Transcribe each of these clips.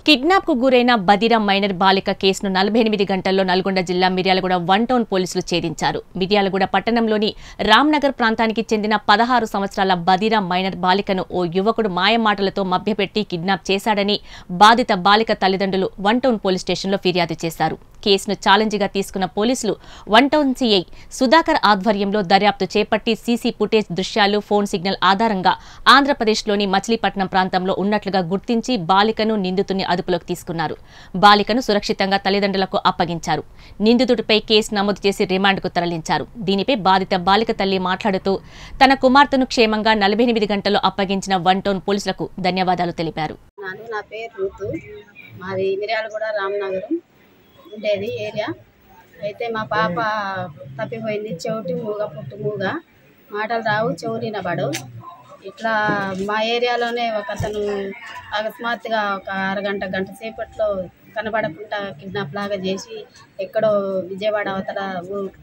Kidnap కు గురైన బదిరా minor బాలిక కేసును 48 గంటల్లో నల్గొండ జిల్లా మిర్యాలగూడ వన్ టౌన్ పోలీసులు ఛేదించారు. మిర్యాలగూడ పట్టణంలోని రామ్నగర్ ప్రాంతానికి చెందిన 16 సంవత్సరాల బదిరా మైనర్ బాలికను ఓ యువకుడు మాయమాటలతో మభ్యపెట్టి కిడ్నాప్ చేశాడని బాధిత బాలిక తల్లిదండ్రులు వన్ టౌన్ పోలీస్ స్టేషన్లో ఫిర్యాదు చేశారు. కేసును ఛాలెంజ్గా తీసుకున్న పోలీసులు వన్ టౌన్ సీఐ సుధాకర్ ఆధ్వర్యంలో దర్యాప్తు చేపట్టి సీసీ ఫుటేజ్ దృశ్యాలు, ఫోన్ సిగ్నల్ ఆధారంగా ఆంధ్రప్రదేశ్లోని మచిలీపట్నం ప్రాంతంలో ఉన్నట్లుగా గుర్తించి బాలికను, నిందితుని అదుపులోకి తీసుకున్నారు. బాలికను సురక్షితంగా తల్లిదండ్రులకు అప్పగించారు. నిందితుడిపై కేసు నమోదు చేసి రిమాండ్కు తరలించారు. దీనిపై బాధిత బాలిక తల్లి మాట్లాడుతూ తన కుమార్తెను క్షేమంగా 48 గంటల్లో అప్పగించిన వన్ టౌన్ పోలీసులకు ధన్యవాదాలు తెలిపారు. నా పేరు రూతు, మాది మిర్యాలగూడ రామ్నగరం ఉండేది ఏరియా. అయితే మా పాప తప్పిపోయింది. చెవిటి మూగ, పుట్టు మూగ, మాటలు రావు, చెవులినబడు. ఇట్లా మా ఏరియాలోనే ఒక అతను అకస్మాత్తుగా ఒక గంట సేపట్లో కనబడకుండా కిడ్నాప్ లాగా చేసి ఎక్కడో విజయవాడ అవతల ఊరికి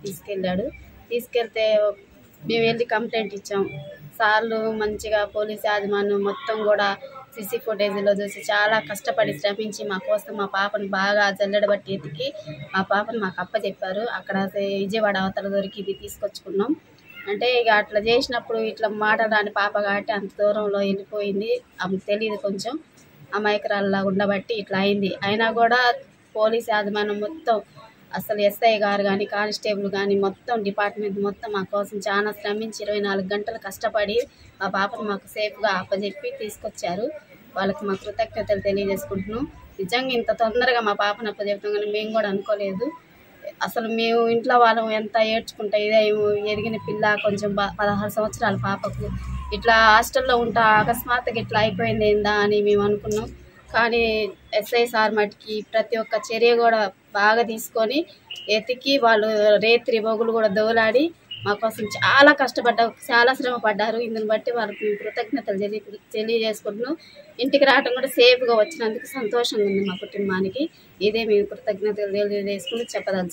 తీసుకెళ్తే మేము వెళ్ళి కంప్లైంట్ ఇచ్చాం. సార్లు మంచిగా పోలీస్ యాజమాన్యం మొత్తం కూడా సీసీ ఫుటేజ్లో చూసి చాలా కష్టపడి శ్రమించి మా కోసం మా పాపను బాగా జల్లెడబట్టి ఎతికి మా పాపను మాకు అప్పచెప్పారు. అక్కడ విజయవాడ అవతల దొరికి తీసుకొచ్చుకున్నాం. అంటే ఇక అట్లా చేసినప్పుడు ఇట్లా మాట్లాడని పాప కాబట్టి అంత దూరంలో వెళ్ళిపోయింది. ఆమెకు తెలియదు, కొంచెం అమాయకురాల్లా ఉండబట్టి ఇట్లా అయింది. అయినా కూడా పోలీస్ యాజమాన్యం మొత్తం, అసలు ఎస్ఐ గారు కానీ, కానిస్టేబుల్ కానీ, మొత్తం డిపార్ట్మెంట్ మొత్తం మా కోసం చాలా శ్రమించి 24 గంటలు కష్టపడి మా పాపను మాకు సేఫ్గా అప్పచెప్పి తీసుకొచ్చారు. వాళ్ళకి మా కృతజ్ఞతలు తెలియజేసుకుంటున్నాం. నిజంగా ఇంత తొందరగా మా పాపను అప్పచెప్తాం కానీ మేము కూడా అనుకోలేదు. అసలు మేము ఇంట్లో వాళ్ళం ఎంత ఏడ్చుకుంటా, ఇదే ఎదిగిన పిల్ల, కొంచెం 16 సంవత్సరాల పాపకు ఇట్లా హాస్టల్లో ఉంటా అకస్మాత్తుగా ఇట్లా అయిపోయింది ఏందా అని మేము అనుకున్నాం. కానీ ఎస్ఐ సార్ మటుకి ప్రతి ఒక్క చర్య కూడా బాగా తీసుకొని ఎతికి వాళ్ళు రేత్రి బొగులు కూడా దోలాడి మా కోసం చాలా కష్టపడ్డారు, చాలా శ్రమ పడ్డారు. ఇందుని బట్టి వాళ్ళకి కృతజ్ఞతలు తెలియజేసుకుంటున్నాం. ఇంటికి రావడం కూడా సేఫ్గా వచ్చినందుకు సంతోషంగా ఉంది మా కుటుంబానికి. ఇదే మేము కృతజ్ఞతలు తెలియజేసుకుని చెప్పదలుచుకున్నాం.